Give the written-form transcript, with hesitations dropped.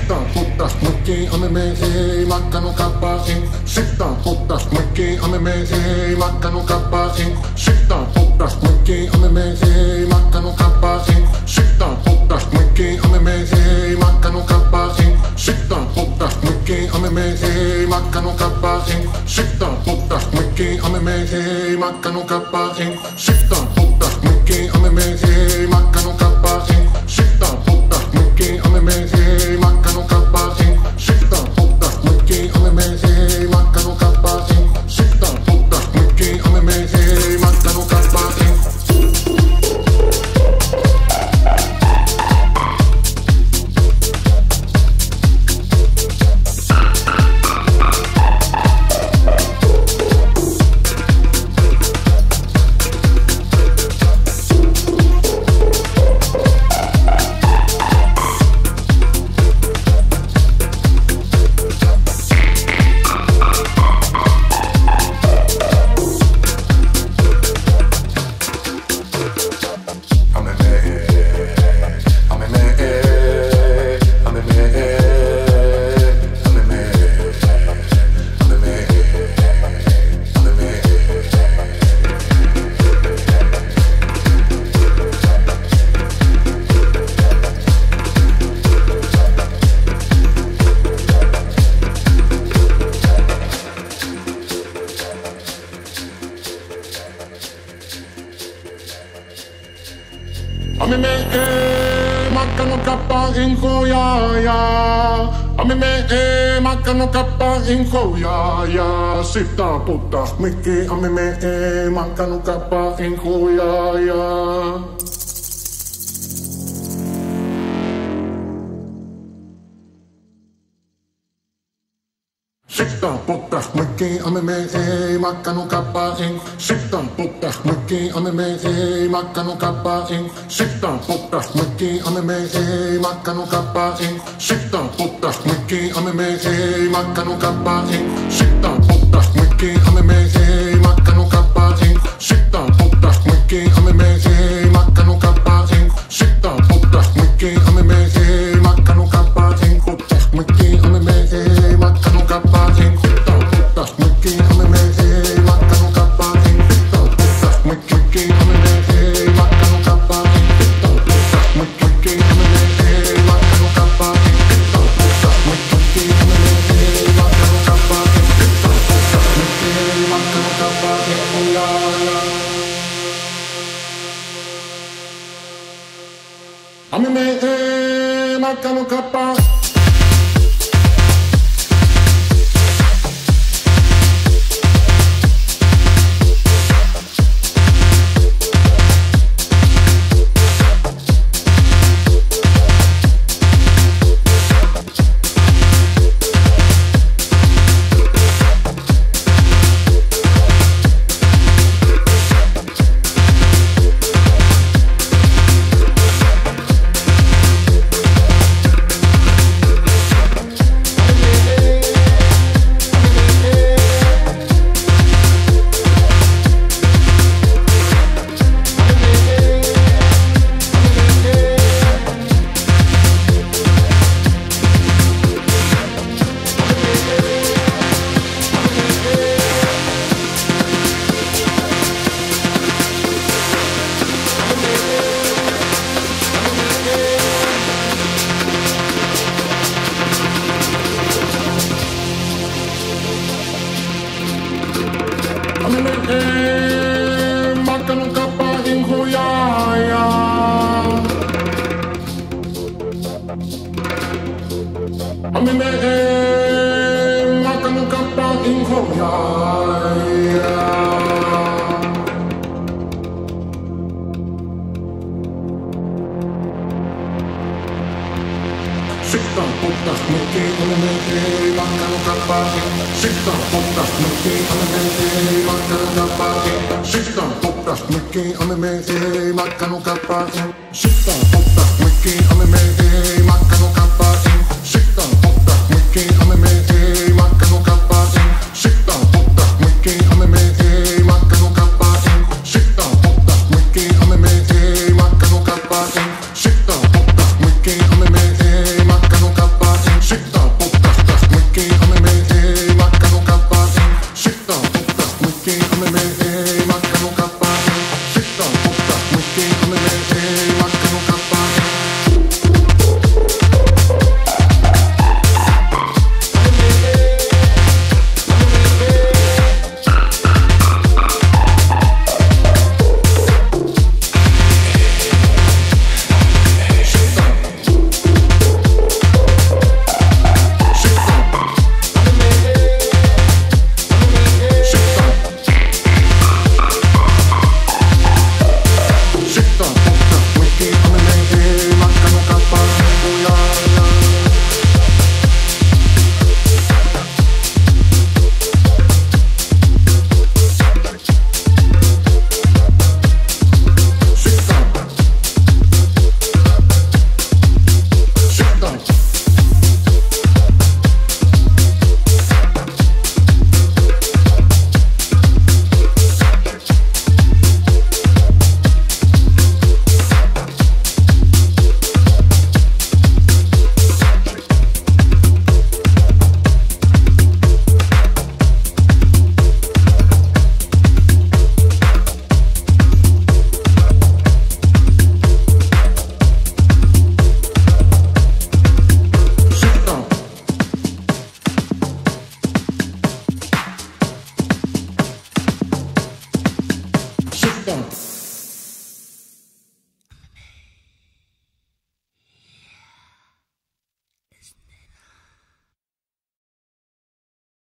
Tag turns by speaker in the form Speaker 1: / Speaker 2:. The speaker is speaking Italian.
Speaker 1: puttas mycket ame me makkan och kappa in. Sitta puttas mycket ame me makkan och kappa in. Sitta puttas mycket ame me makkan och kappa in. Sitta puttas mycket ame me makkan och kappa in. Sitta puttas mycket ame me makkan och kappa in. Sitta puttas mycket ame me makkan och kappa in. Sitta puttas mycket ame me makkan och kappa in. Sitta puttas mycket ame me makkan och kappa in. Sitta puttas mycket ame me makkan och kappa in. Sitta puttas mycket ame me makkan och kappa in. Ami me makkan och kappa in ja. Ami me makkan och kappa in ja. Sitta puttas mycket. Ami me makkan och kappa in ja. Sitta puttas mycket ame me makkan och kappa in. Sitta puttas mycket ame me makkan och kappa in. Sitta puttas mycket ame me makkan och kappa in. Sitta puttas mycket ame me makkan och kappa in. Sitta puttas mycket ame me makkan och kappa in. Sitta puttas mycket ame me makkan och kappa in. Sitta puttas mycket ame me makkan och kappa in. Puttas mycket ame me makkan och kappa in. Sitta puttas mycket ame me makkan och kappa in. Sitta puttas mycket ame me makkan och kappa in. Sitta puttas mycket ame me makkan och kappa in. Sitta puttas mycket ame me makkan och kappa in. Sitta puttas mycket makkan och kappa in. Ja. Ame me makkan och kappa. Makkan och kappa in ja. Ami me makkan och kappa in ja. Sitta puttas mycket ame me makkan och kappa in. Sitta puttas mycket ame me makkan och kappa in. Sitta puttas mycket ame me makkan och kappa in. Sitta puttas mycket ame me makkan och kappa in. Sitta puttas mycket ame me makkan och kappa in. Sitta puttas mycket ame me makkan och kappa in. Sitta puttas mycket ame me makkan och kappa in. Sitta puttas mycket ame me makkan och kappa in. down.